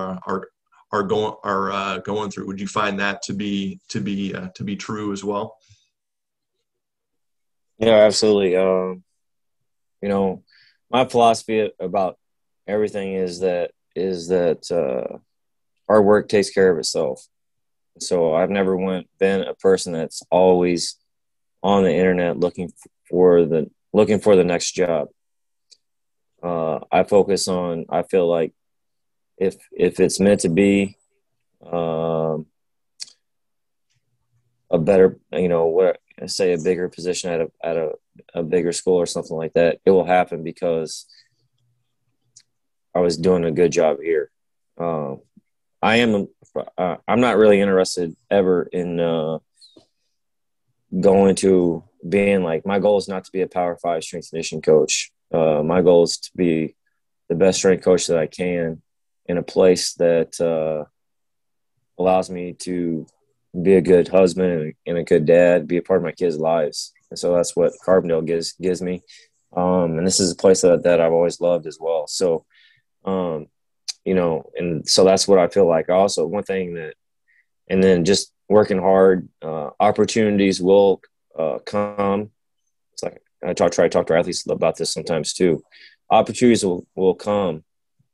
are going through. Would you find that to be true as well? Yeah, absolutely. You know, my philosophy about everything is that hard work takes care of itself. So I've never been a person that's always on the internet looking for the next job. I feel like if it's meant to be um, a better, what say a bigger position at a bigger school or something like that, it will happen because I was doing a good job here. Um, I'm not really interested ever in going to being like, my goal is not to be a Power Five strength and conditioning coach. My goal is to be the best strength coach that I can in a place that allows me to be a good husband and a good dad, be a part of my kids' lives. And so that's what Carbondale gives me. And this is a place that I've always loved as well. So, um, and so that's what I feel like. Also, one thing and then just working hard, opportunities will come. It's like I try to talk to our athletes about this sometimes too. Opportunities will come.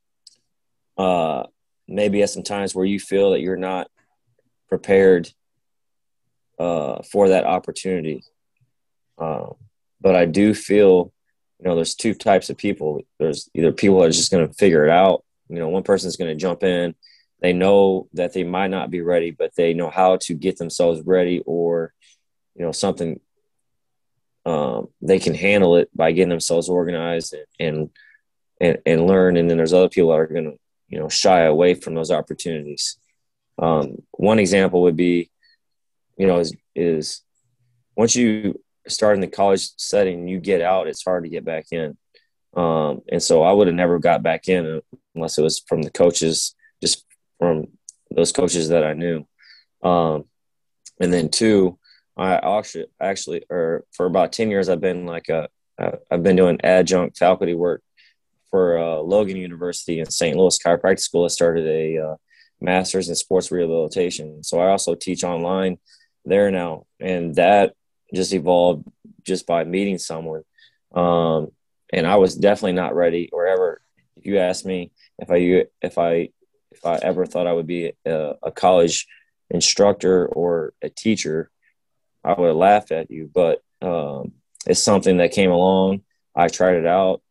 Maybe at some times where you feel that you're not prepared for that opportunity. But I do feel, there's two types of people. There's either people that are just going to figure it out. One person's going to jump in. They know that they might not be ready, but they know how to get themselves ready, or, something they can handle it by getting themselves organized and learn. And then there's other people that are going to, shy away from those opportunities. One example would be, is once you start in the college setting, you get out, it's hard to get back in. And so I would have never got back in unless it was from the coaches, just from those coaches that I knew. And then two, I actually, or for about 10 years, I've been I've been doing adjunct faculty work for Logan University in St. Louis Chiropractic School. I started a master's in sports rehabilitation. So I also teach online there now. And that just evolved just by meeting someone. And I was definitely not ready, or ever, if you asked me if I ever thought I would be a college instructor or a teacher, I would have laughed at you. But it's something that came along. I tried it out.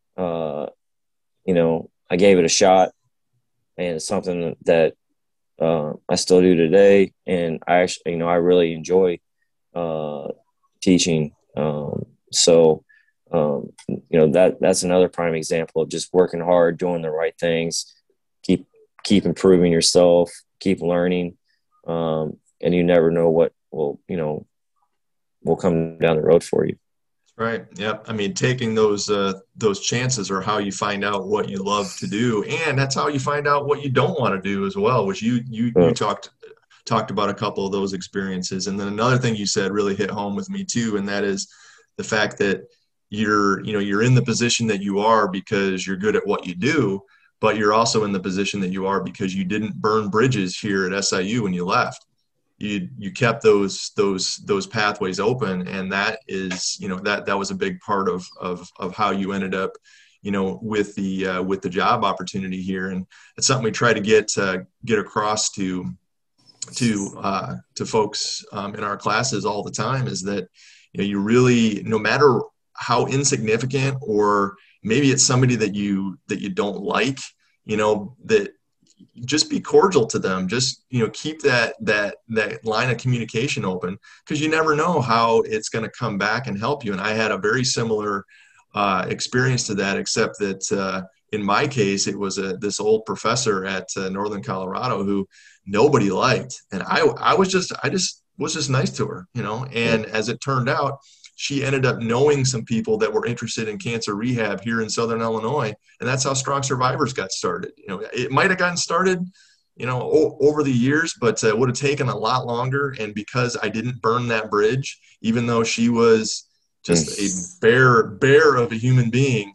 I gave it a shot, and it's something that I still do today. And I actually, I really enjoy teaching. That's another prime example of just working hard, doing the right things, keep improving yourself, keep learning. And you never know what will come down the road for you. Right. Yep. I mean, taking those chances are how you find out what you love to do, and that's how you find out what you don't want to do as well. Which you talked about a couple of those experiences, and then another thing you said really hit home with me too, and that is the fact that you're in the position that you are because you're good at what you do, but you're also in the position that you are because you didn't burn bridges here at SIU when you left. You kept those pathways open, and that is that was a big part of how you ended up with the job opportunity here. And it's something we try to get across to folks in our classes all the time, is that you really, no matter how insignificant, or maybe it's somebody that you don't like, that just be cordial to them. Just, keep that line of communication open, because you never know how it's going to come back and help you. And I had a very similar experience to that, except that in my case, it was this old professor at Northern Colorado who nobody liked. And I was just nice to her, and as it turned out, she ended up knowing some people that were interested in cancer rehab here in Southern Illinois. And that's how Strong Survivors got started. It might've gotten started over the years, but it would have taken a lot longer. And because I didn't burn that bridge, even though she was just a bear of a human being,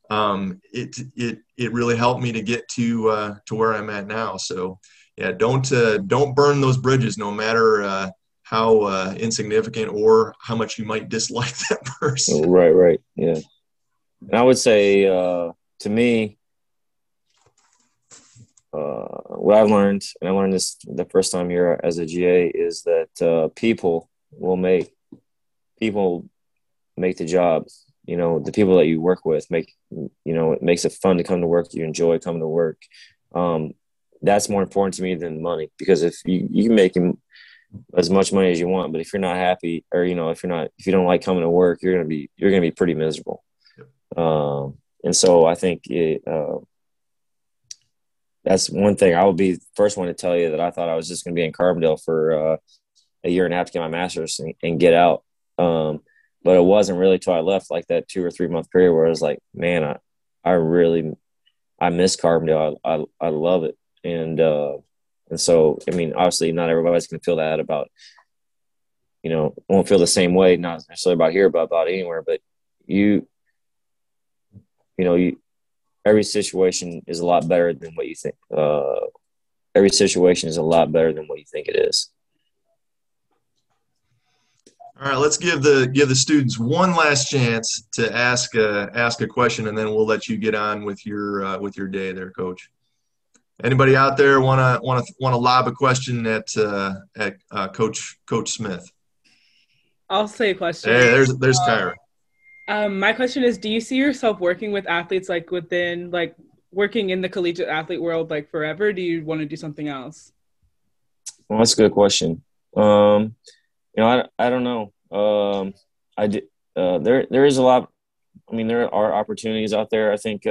it really helped me to get to where I'm at now. So yeah, don't burn those bridges, no matter how insignificant or how much you might dislike that person. Right. Yeah. And I would say, to me, what I've learned, and I learned this the first time here as a GA, is that people make the job. The people that you work with it makes it fun to come to work. You enjoy coming to work. That's more important to me than money, because if you can make as much money as you want, but if you're not happy, or if you don't like coming to work, you're gonna be pretty miserable. And so I think that's one thing. I will be the first one to tell you that I thought I was just going to be in Carbondale for a year and a half to get my master's and get out. But it wasn't really till I left, like that 2 or 3 month period, where I was like, man, I miss Carbondale. I love it. And so, I mean, obviously not everybody's going to feel that about, won't feel the same way, not necessarily about here, but about anywhere. But every situation is a lot better than what you think. Every situation is a lot better than what you think it is. All right, let's give the students one last chance to ask a question, and then we'll let you get on with your day there, Coach. Anybody out there want to lob a question at Coach Smith? I'll say a question. Hey, there's Kyra. My question is, do you see yourself working with athletes working in the collegiate athlete world forever? Do you want to do something else? Well, that's a good question. I don't know. There is a lot. I mean, there are opportunities out there. I think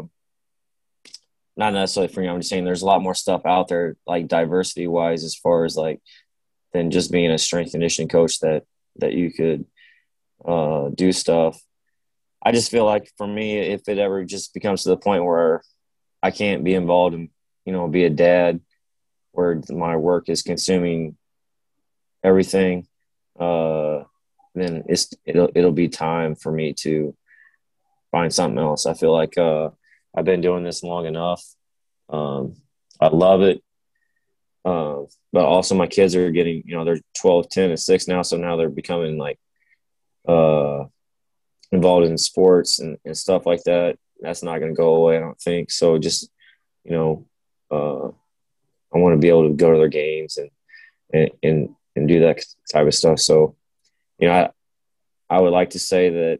not necessarily for me. I'm just saying there's a lot more stuff out there, like diversity wise, as far as than just being a strength conditioning coach that you could do stuff. I just feel like for me, if it ever just becomes to the point where I can't be involved and be a dad, where my work is consuming everything, then it'll be time for me to find something else. I feel like I've been doing this long enough. I love it. But also my kids are getting, they're 12, 10, and 6 now. So now they're becoming involved in sports and stuff like that. That's not going to go away, I don't think. So just, I want to be able to go to their games and do that type of stuff. So, I would like to say that,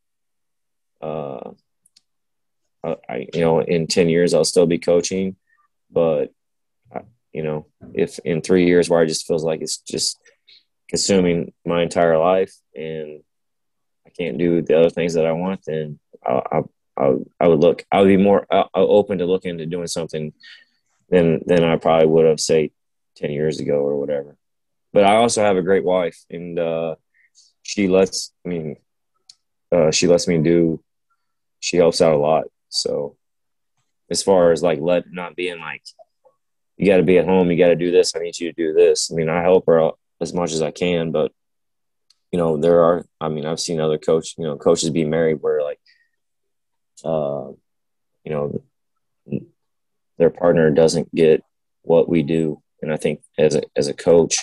in 10 years, I'll still be coaching, but, if in 3 years where I just feels like it's just consuming my entire life and I can't do the other things that I want, then I would be more open to looking into doing something than I probably would have, say, 10 years ago or whatever. But I also have a great wife, and she lets me she helps out a lot. So as far as not being you got to be at home, you got to do this, I need you to do this. I mean, I help her out as much as I can, but I've seen other coaches be married where their partner doesn't get what we do. And I think as a coach,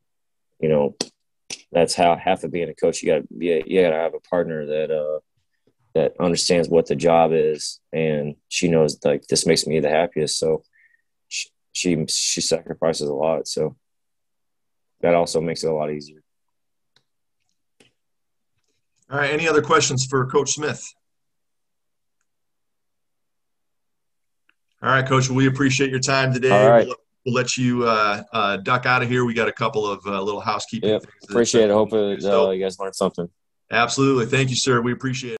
that's how half of being a coach. You gotta have a partner that understands what the job is, and she knows this makes me the happiest. So she sacrifices a lot. So that also makes it a lot easier. All right. Any other questions for Coach Smith? All right, Coach. We appreciate your time today. All right. We'll let you duck out of here. We got a couple of little housekeeping things. Appreciate it. Hope you guys learned something. Absolutely. Thank you, sir. We appreciate it.